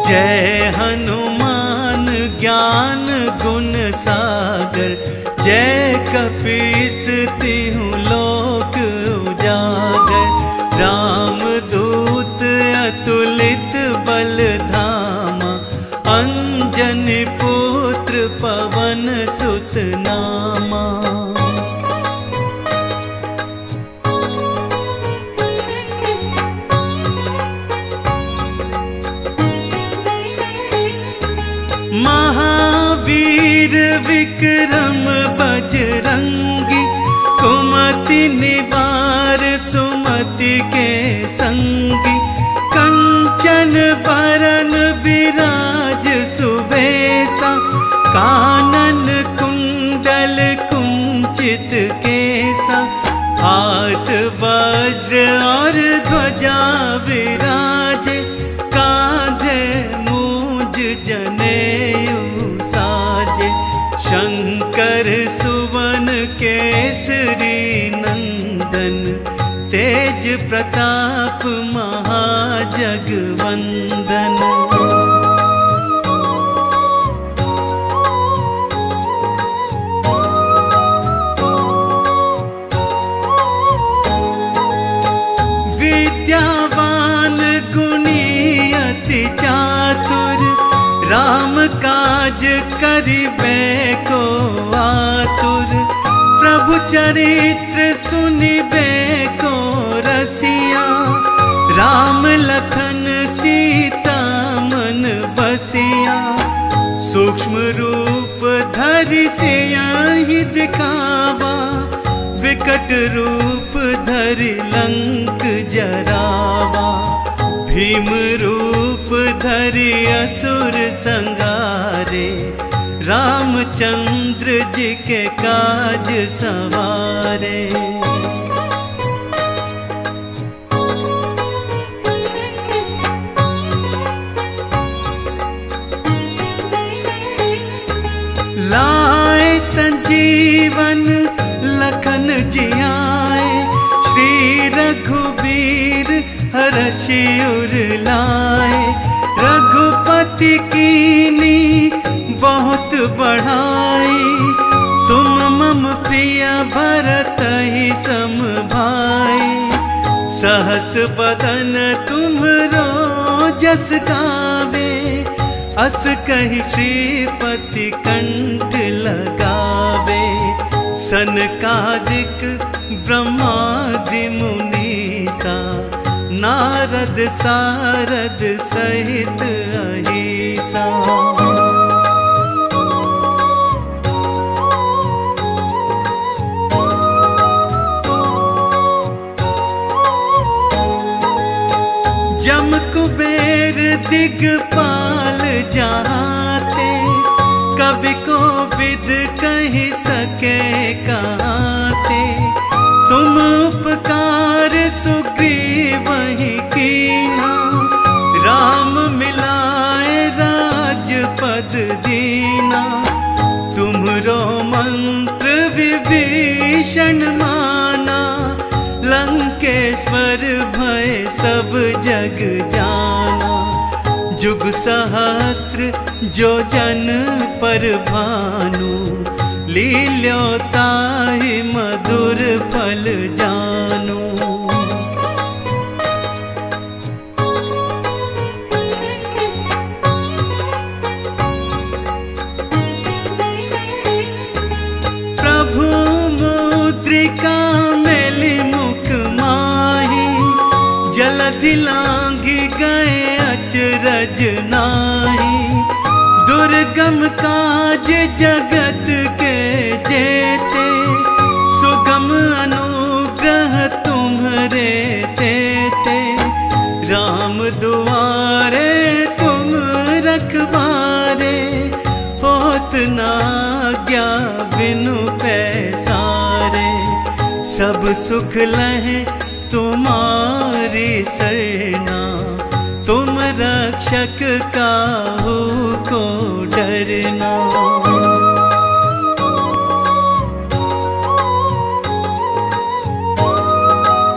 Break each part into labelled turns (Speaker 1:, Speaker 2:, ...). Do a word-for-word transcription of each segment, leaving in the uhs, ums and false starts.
Speaker 1: जय हनुमान ज्ञान गुण सागर, जय कपीस तिहुँ लोक उजागर। राम दूत अतुलित बल धामा, अंजनी पुत्र पवन सुत नामा। महावीर विक्रम बजरंगी, कुमति निवार सुमति के संगी। कंचन बरन विराज सुबेसा, कानन कुंडल कुंचित केसा। हाथ वज्र और ध्वजा विराजे, कांधे मूंज जनेऊ साजे। शंकर सुवन केसरी नंदन, तेज प्रताप महाजगवंदन। विद्यावान गुणी अति चातुर, राम काज करिबे को आतुर। प्रभु चरित्र सुनिबे को रसिया, राम लखन सीता मन बसिया। सूक्ष्म रूप धरि सियहि दिखावा, विकट रूप धरि लंक जरावा। भीम रूप धरि असुर संगारे, रामचंद्र जी के काज सवारे। लाए संजीवन लखन जियाए, श्री रघुबीर हरषि उर लाए। रघुपति कीनी बहुत बढ़ाई, तुम मम प्रिय भरतहि सम भाई। सहस बदन तुम्हरो जस गावे, अस कहि श्रीपति कंठ लगावे। सनकादिक ब्रह्मादि मुनीसा, नारद सारद सहित अहिसा। जम कुबेर दिगपाल जाते, कवि को विद कहि सके कहते। तुम उपकार सुग्रीवहि कीन्हा, राम मिलाए राजपद दीना। तुम्हरो मंत्र विभीषण माना, लंकेश्वर भय सब जग जाना। जुग सहस्त्र जो जन पर भानु, लील्यो ताहि मधुर फल जानु। प्रभु मुद्रिका मेलि मुख माहि, जलधि लांघि गए अचरज नाहि। दुर्गम काज जगत के जेते, सुगम अनुग्रह तुम्हरे तेते। राम दुआरे तुम रखवारे, होत न आज्ञा बिनु पैसारे। सब सुख लहे तुम्हारी सरना, तुम रक्षक काहू को डरना।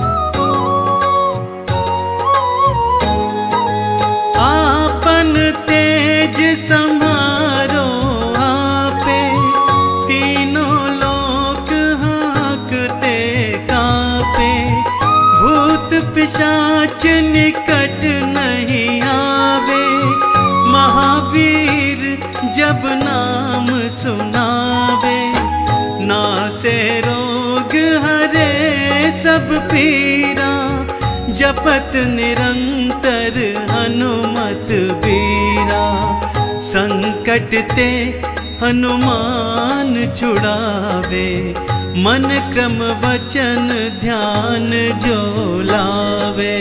Speaker 1: आपन निकट नहीं आवे, महावीर जब नाम सुनावे। नासे रोग हरे सब पीरा, जपत निरंतर हनुमत बीरा। संकट ते हनुमान छुड़ावे, मन क्रम वचन ध्यान जो लावे।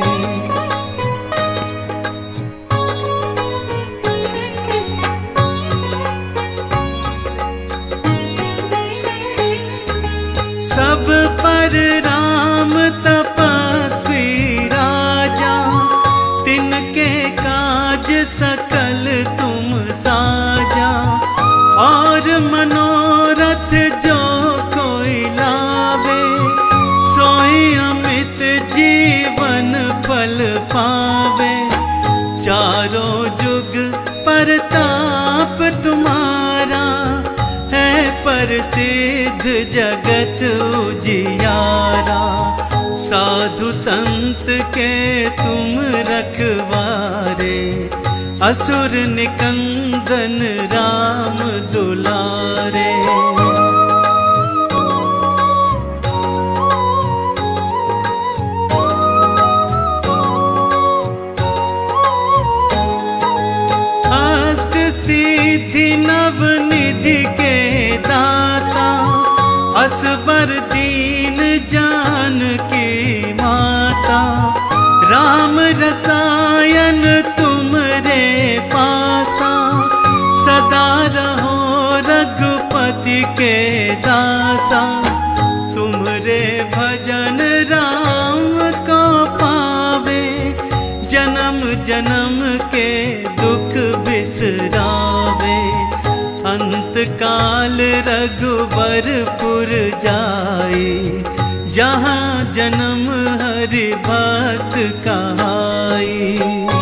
Speaker 1: सब पर राम तपस्वी राजा, तिनके काज सकल तुम साजा। और मनोरथ जो कोई लावे, सोई अमित जीवन फल पावे। चारों जुग परताप तुम्हारा, है प्रसिद्ध जगत उजियारा। साधु संत के तुम रखवारे, असुर निकंदन राम दुलारे। अष्ट सिद्धि नव निधि के दाता, असबर दीन जानकी माता। राम रसायन तुमरे पासा, सदा रहो रघुपति के दासा। तुमरे भजन राम को पावे, जन्म जन्म के दुख बिसरावे। अंत काल रघुबरपुर जाई, जहाँ जन्म हरि भक्त कहाई।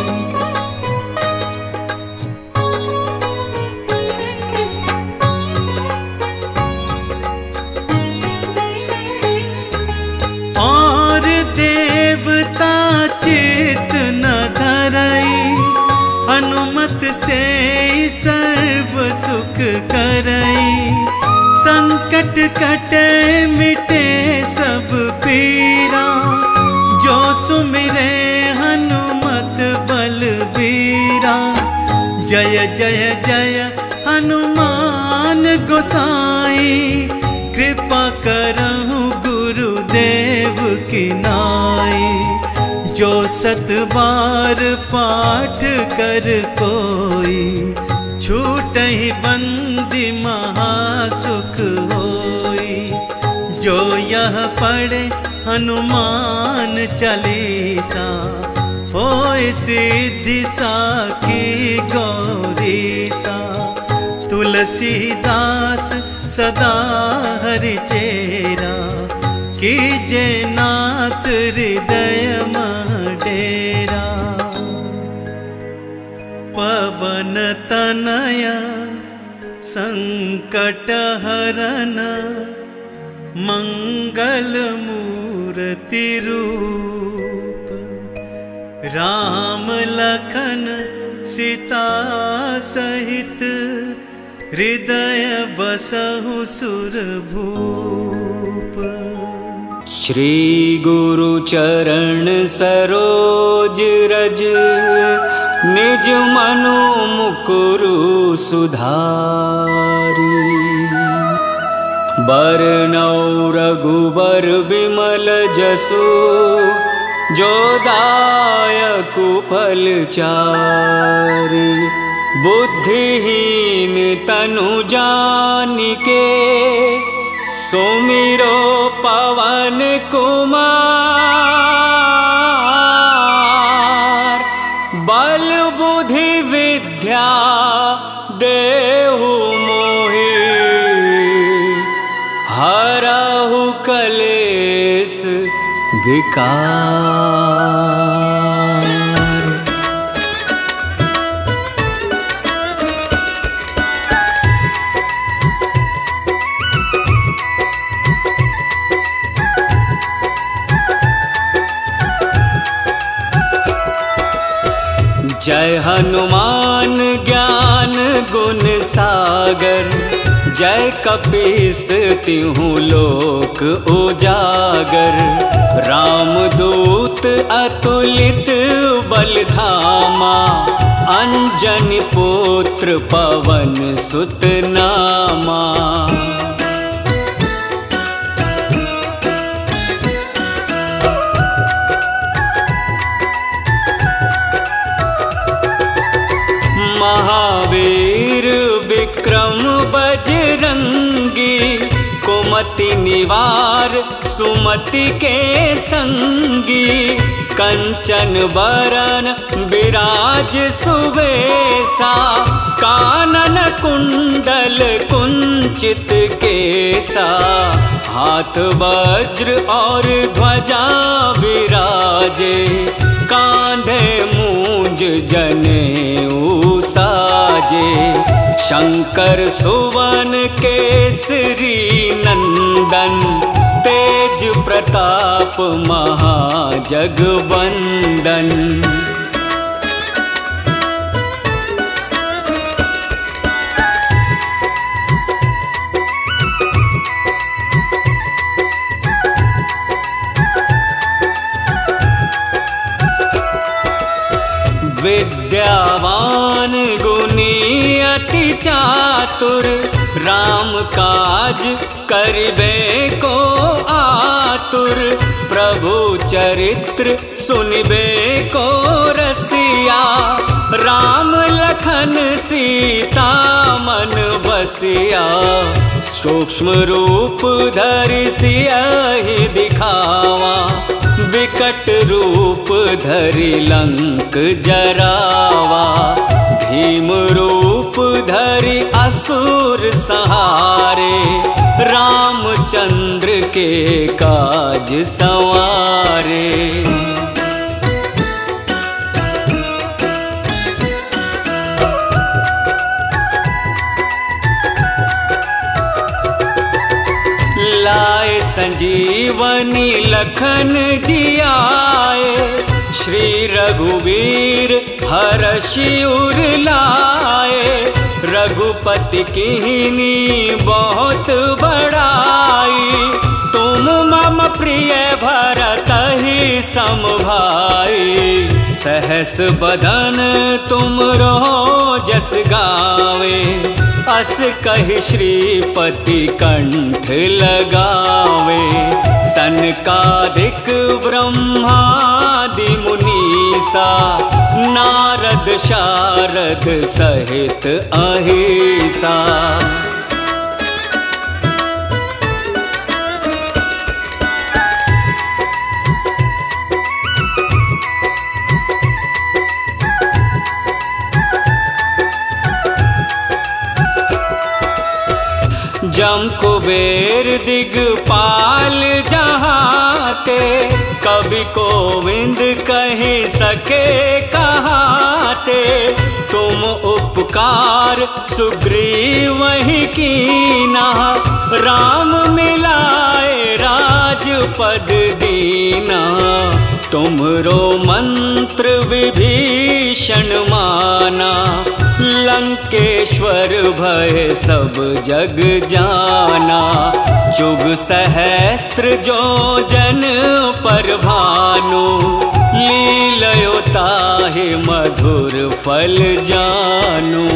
Speaker 1: और देवता चित न धरई, हनुमत से सर्व सुख करई। संकट कटे मिटे सब पीरा, जो सुमिरे हनुमत बलबीरा। जय जय जय हनुमान गोसाई, कृपा करहु गुरुदेव की नाई। जो सत बार पाठ कर कोई, छूटहि बंदी महासुख होई। जो यह पढ़े हनुमान चालीसा, होय सिद्धि साखी गौरीसा। तुलसीदास सदा हरि चेरा, कीजे नाथ हृदय डेरा। पवन तनया संकट हरन, मंगल मूर्ति रूप। राम लखन सीता सहित, हृदय बसहु सुरभूप।
Speaker 2: श्री गुरु चरण सरोज रज, निज मनु मुकुरु सुधारी। बरनौ रघुबर विमल जसु, जो दायकु फल चारि। बुद्धिहीन तनु जानिके, सुमिरो पवन कुमार। बल बुद्धि विद्या देहु मोहि, हरहु कलेस विकार। जय हनुमान ज्ञान गुण सागर, जय कपीस तिहु लोक उजागर। रामदूत अतुलित बल धामा, अंजनी पुत्र पवन सुत नामा। महावीर विक्रम बजरंगी, कुमति निवार सुमति के संगी। कंचन बरन विराज सुवेसा, कानन कुंडल कुंचित केसा। हाथ वज्र और ध्वजा विराजे, कांधे मूंज जनेऊ साजे। शंकर सुवन केसरी नंदन, तेज प्रताप महाजगवंदन। विद्यावान गुणी अति चातुर, राम काज करिबे को आतुर। प्रभु चरित्र सुनिबे को रसिया, राम लखन सीता मन बसिया। सूक्ष्म रूप धरि सियहि दिखावा, विकट रूप धरि लंक जरावा। भीम रूप धरि असुर संहारे, रामचंद्र के काज संवारे। लाए संजीवनी लखन जियाए, श्री रघुवीर हरषि उर लाए। रघुपति कीन्ही बहुत बड़ाई, तुम मम प्रिय भरतहि सम भाई। सहस बदन तुमरो जस गावे, अस कहि श्रीपति कंठ लगावे। सनकादिक ब्रह्मादि मुनीसा, नारद शारद सहित अहिसा। जम कुबेर दिगपाल जहाते, कवि कोविंद कहि सके कहाते। तुम उपकार सुग्रीवहि कीना, राम मिलाए राजपद दीना। तुमरो मंत्र विभीषण माना, लंकेश्वर भय सब जग जाना। जुग सहस्त्र जो जन पर भानु, लीलयो ताहि मधुर फल जानू।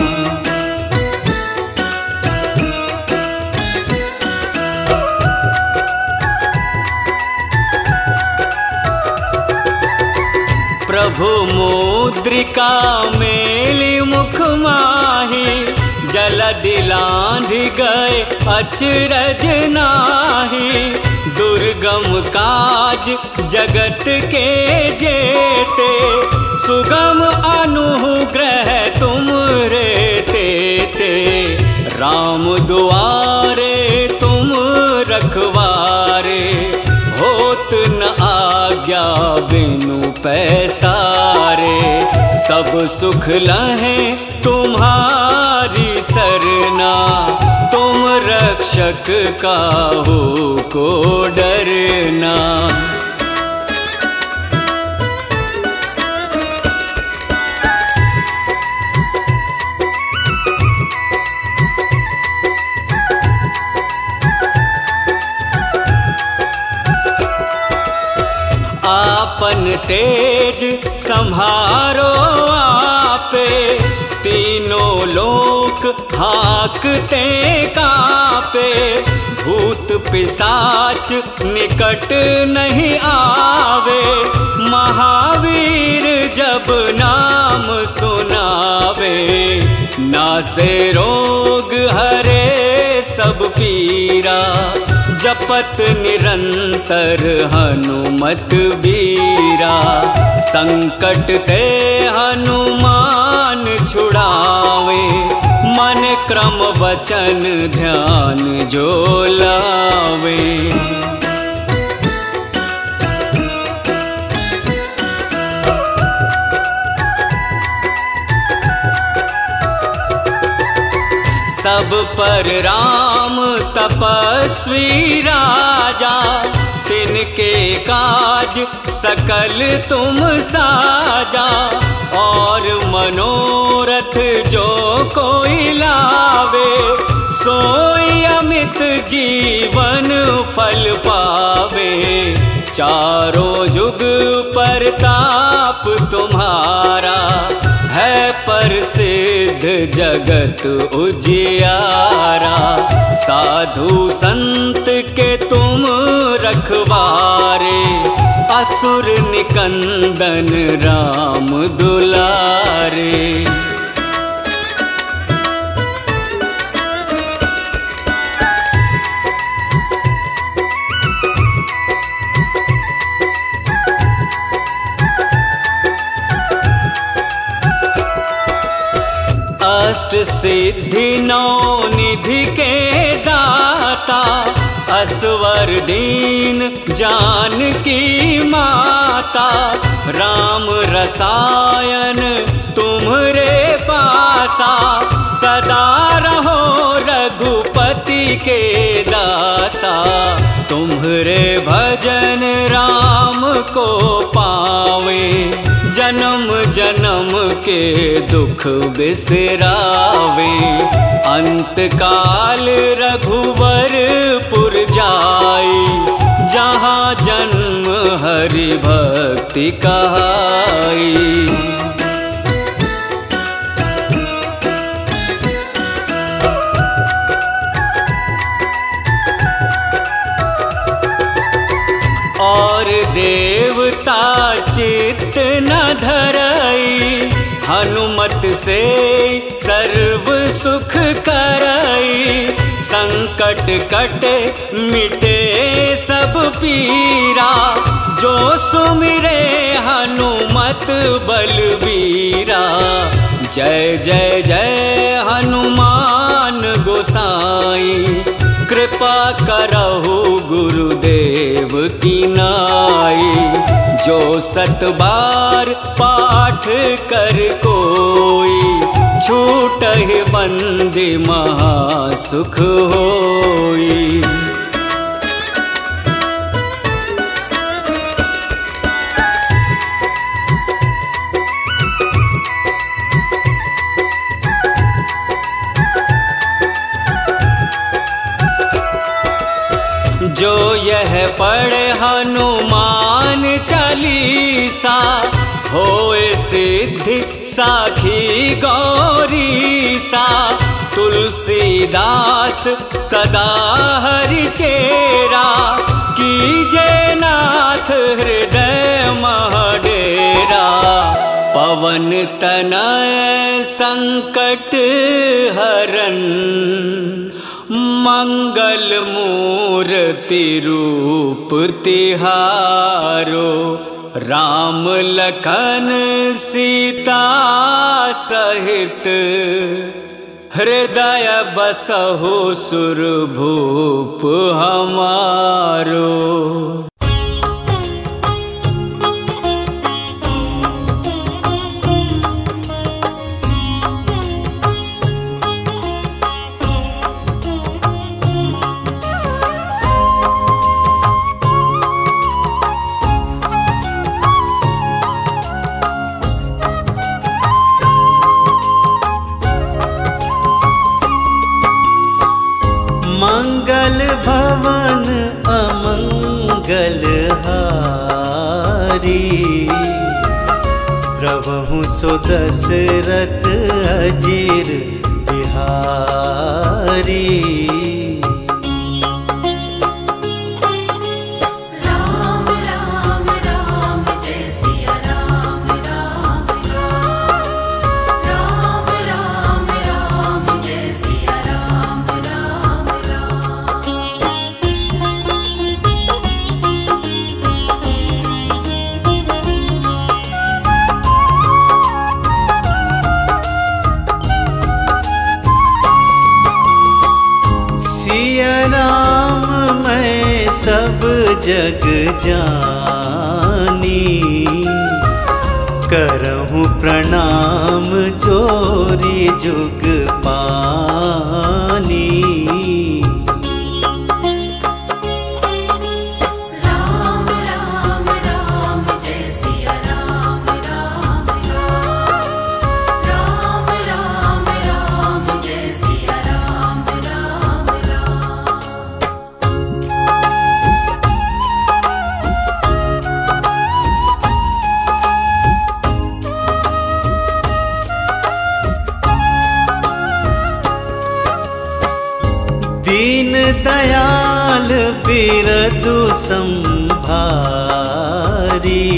Speaker 2: प्रभु मुद्रिका मेलि मुख माहि, जलधि लांघि गए अचरज नाही। दुर्गम काज जगत के जेते, सुगम अनुग्रह तुम रे तेते। राम दुआरे तुम रखवारे, होत न आज्ञा बिनु पैसारे। सब सुख लहे तुम्हारी सरना, तुम रक्षक काहू को डरना। परहेज संभारो आपे, तीनों लोक हाँकते कांपे, भूत पिशाच निकट नहीं आवे, महावीर जब नाम सुनावे, नासे रोग हरे सब पीरा, जपत निरंतर हनुमत बीरा, संकट ते हनुमान छुड़ावे, मन क्रम वचन ध्यान जो लावे। सब पर राम तपस्वी राजा, तिनके काज सकल तुम साजा, और मनोरथ जो कोई लावे, सोई अमित जीवन फल पावे, चारों जुग परताप तुम्हारा, है प्रसिद्ध जगत उजियारा, साधु संत के तुम रखवारे, असुर निकंदन राम दुलारे। अष्ट सिद्धि नौ निधि के दाता, असवर दीन जानकी माता, राम रसायन तुम्हरे पासा, सदा रहो रघुपति के दासा, तुम्हरे भजन राम को पावे, जन्म जन्म के दुख बिसरावे, अंत काल रघुवरपुर जाई, जहाँ जन्म हरि भक्ति कहाई। और देवता चित्त न धरई, हनुमत से सर्व सुख करई, संकट कटे मिटे सब पीरा, जो सुमिरे हनुमत बलबीरा, जय जय जय हनुमान गोसाई, कृपा करहु गुरुदेव की नाई, जो सत बार पाठ कर कोई, छूटहि बंदी महासुख होई। जो यह पढ़े हनुमान चालीसा, होए सिद्धि साखी गौरीसा, तुलसीदास सदा हरि चेरा, कीजे नाथ हृदय महडेरा, पवन तनय संकट हरन, मंगल मूर्ति रूप तिहारो, राम लखन सीता सहित, हृदय बसहु सुरभूप हमारो।
Speaker 1: मंगल भवन अमंगल हारी, प्रभु सो दशरथ अजीर बिहारी।
Speaker 3: राम राम राम जय सिया राम राम राम। राम राम राम जय सिया राम राम राम।
Speaker 1: सिया राम मैं सब जग जानी, करहूँ प्रणाम जोरी जुग पानी।
Speaker 3: राम राम राम जय सिया राम राम राम। राम राम राम जय सिया राम राम राम।
Speaker 1: दीन दयाल बिरदु संभारी,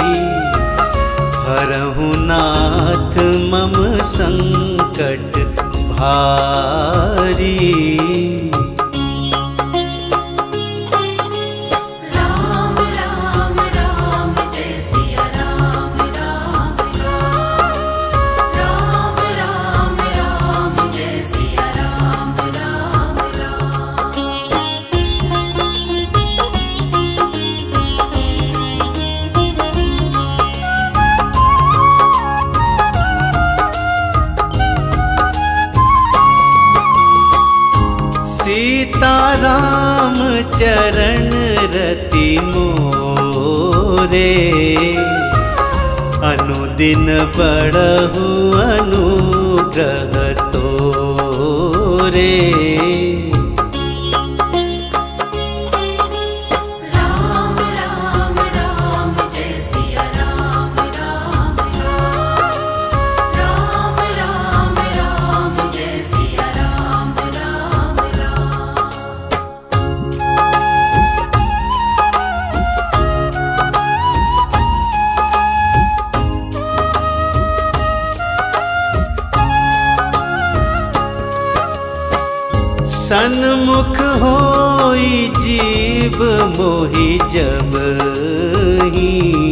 Speaker 1: हरहु नाथ मम संकट भारी।
Speaker 3: राम राम राम जय सिया राम राम राम। राम राम राम जय सिया राम राम राम।
Speaker 1: सीताराम चरण रति मोरे, अनुदिन बढ़हु अनुग्रह तोरे।
Speaker 3: राम राम राम जय सिया राम राम राम। राम राम राम जय सिया राम राम राम।
Speaker 1: सन्मुख होई जीव मोहि जब ही,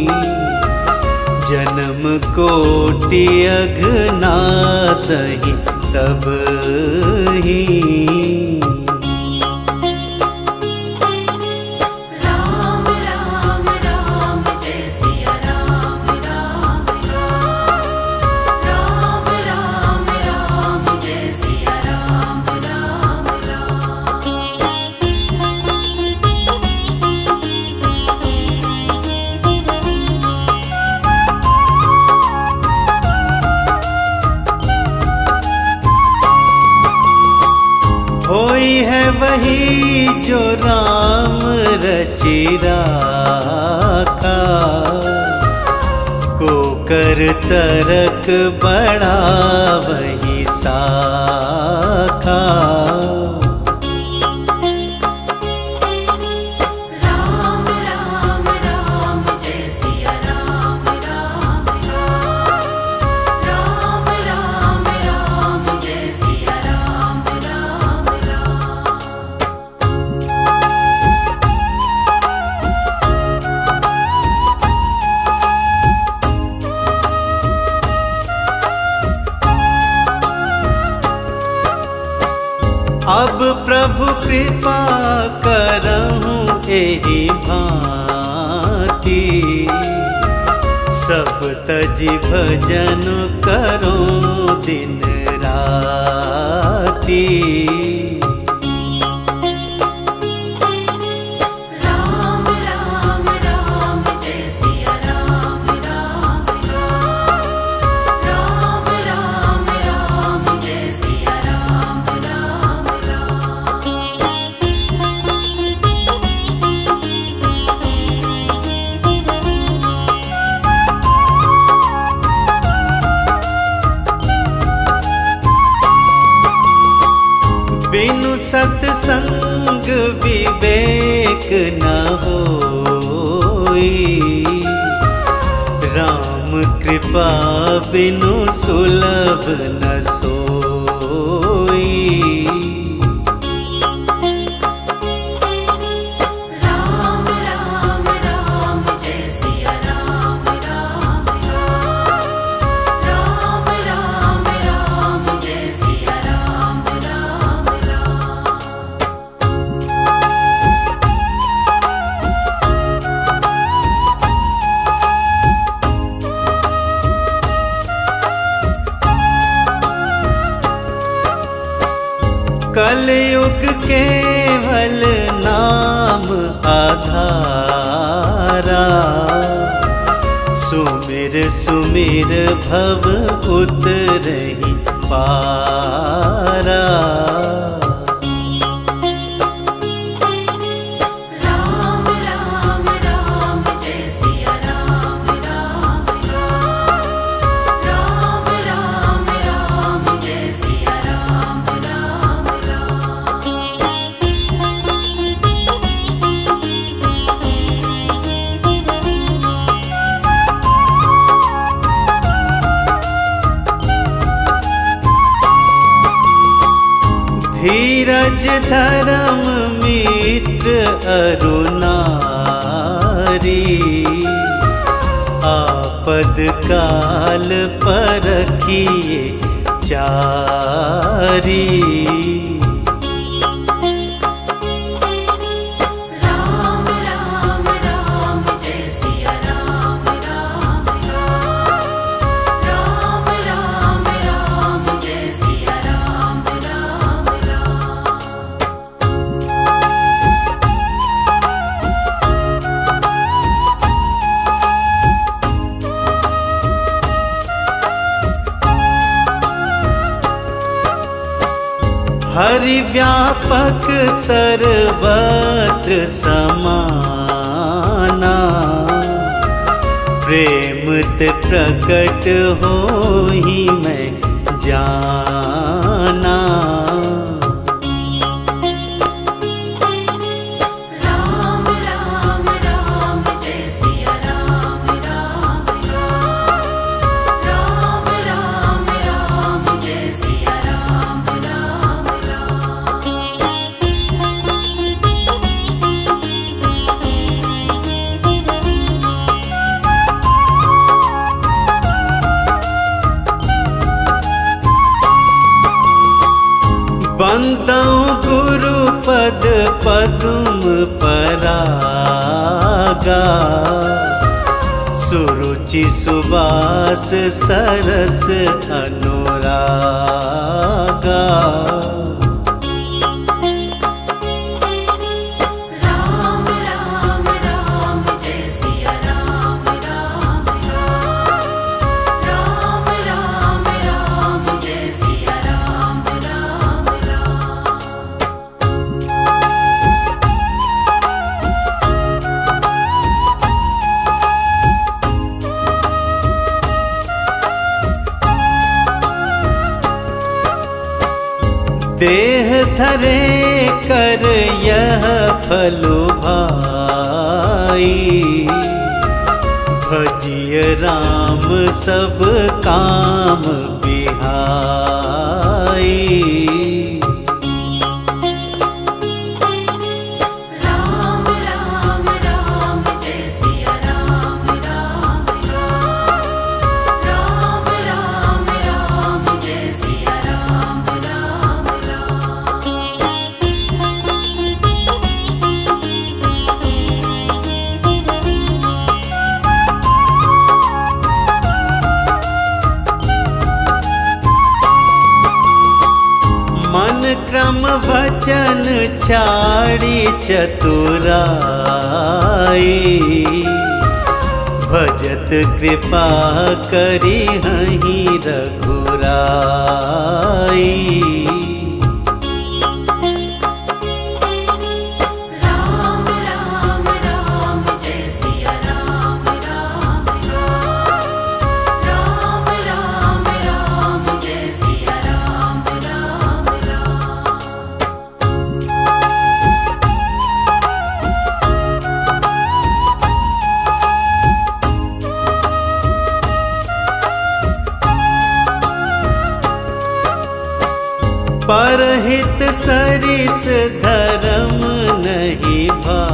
Speaker 1: जन्म कोटि अघनासहि तब ही।
Speaker 3: राम राम राम जय सिया राम राम राम। राम राम राम जय सिया राम राम राम।
Speaker 1: होई है वही जो राम रचि राखा, को कर तरक बड़ा वही साखा।
Speaker 3: राम राम राम जय सिया राम राम राम। राम राम राम जय सिया राम राम राम।
Speaker 1: अब प्रभु कृपा करहूँ एहि भांति, सब तजि भजन करूँ दिन राति।
Speaker 3: राम राम राम जय सिया राम राम राम। राम राम राम जय सिया राम राम राम।
Speaker 1: होई। राम कृपा बिनु सुलभ न सोई।
Speaker 3: राम राम राम जय सिया राम राम राम। राम राम राम जय सिया राम राम राम।
Speaker 1: कलयुग केवल नाम आधारा। सुमिर सुमिर भव उतरहि पारा।
Speaker 3: राम राम राम जय सिया राम राम राम। राम राम राम जय सिया राम राम राम।
Speaker 1: धीरज धर्म मित्र अरु नारी। आपद काल परखिए चारी।
Speaker 3: राम राम राम जय सिया राम राम राम। राम राम राम जय सिया राम राम राम।
Speaker 1: हरि व्यापक सर्वत्र समाना। प्रेम ते प्रकट होहि मैं जाना।
Speaker 3: राम राम राम जय सिया राम राम राम। राम राम राम जय सिया राम राम राम।
Speaker 1: बंदौ गुरु पद पद्म परागा। सुरुचि सुवास सरस अनुरागा।
Speaker 3: राम राम राम जय सिया राम राम राम। राम राम राम जय सिया राम राम राम।
Speaker 1: देह धरे कर यह फलो भाई। भजिय राम सब काम बिहाई।
Speaker 3: राम राम राम जय सिया राम राम राम। राम राम राम जय सिया राम राम राम।
Speaker 1: मन क्रम वचन छाड़ी चतुराई। भजत कृपा करी हहीं रघुराई।
Speaker 3: राम राम राम जय सिया राम राम राम। राम राम राम जय सिया राम राम राम।
Speaker 1: परहित सरिस धर्म नहीं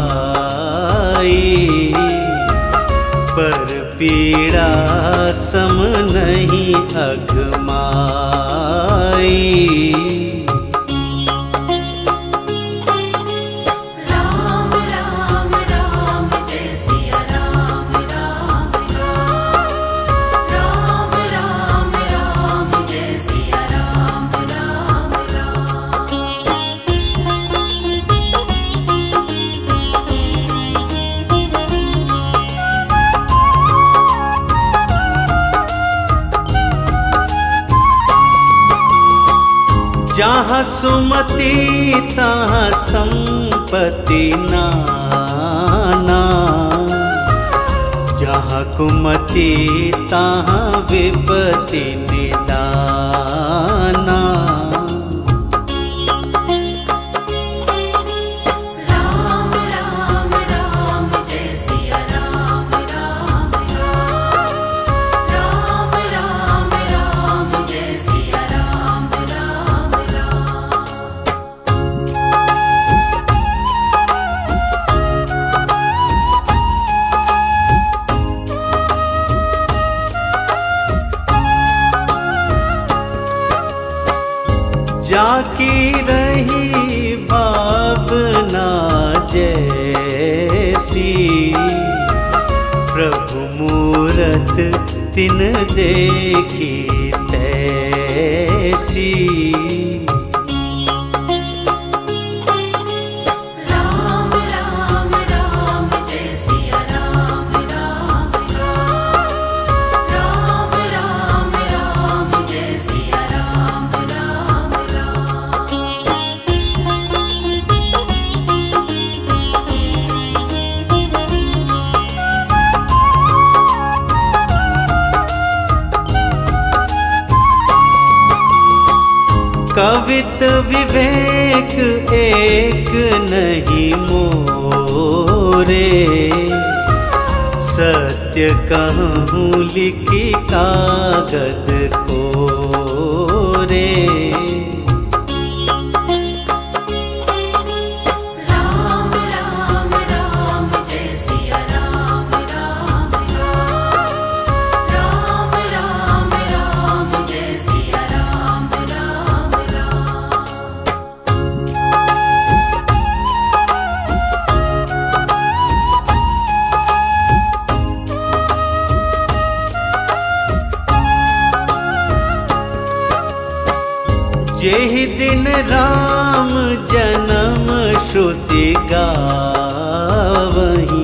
Speaker 1: भाई, पर पीड़ा सम नहीं अघमाई।
Speaker 3: राम राम राम जय सिया राम राम राम, राम राम राम जय सिया राम राम राम।
Speaker 1: जहाँ सुमति तहाँ संपत्ति नाना, जहाँ कुमति तहाँ विपत्ति निदाना।
Speaker 3: राम राम राम जय सिया राम राम राम, राम राम राम जय सिया राम राम राम।
Speaker 1: जाकी रही भावना जैसी, प्रभु मूरत तिन देखी तैसी।
Speaker 3: राम राम राम जय सिया राम राम राम, राम राम राम जय सिया राम राम राम।
Speaker 1: कवित विवेक एक नहीं मोरे, सत्य कहूँ लिखी कागद कोरे।
Speaker 3: राम राम राम जय सिया राम राम राम, राम राम राम जय सिया राम राम राम।
Speaker 1: जेहि दिन राम जन्म श्रुति गावहीं,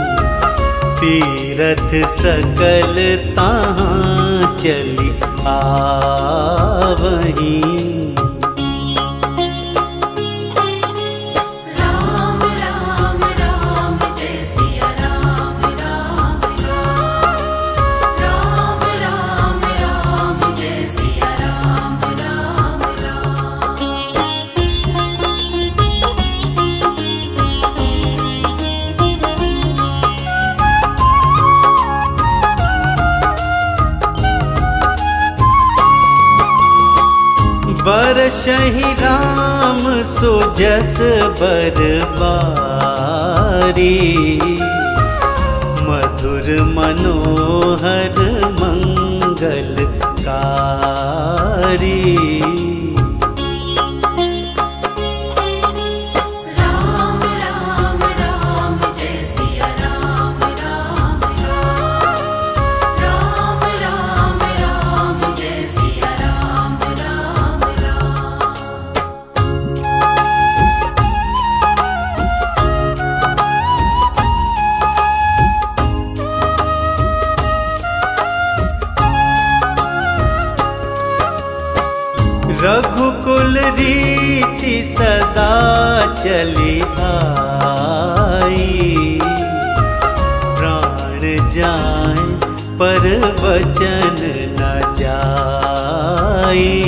Speaker 1: तीरथ सकल तहाँ चली आवहीं।
Speaker 3: राम राम राम जय सिया राम राम राम, राम राम राम जय सिया राम राम राम।
Speaker 1: बरसहि राम सुजस बरबारी, मधुर मनोहर मंगलकारी।
Speaker 3: राम राम राम जय सिया राम राम राम, राम राम राम जय सिया राम राम राम।
Speaker 1: रघुकुल रीति सदा चली आई, प्राण जाए पर वचन न जाई।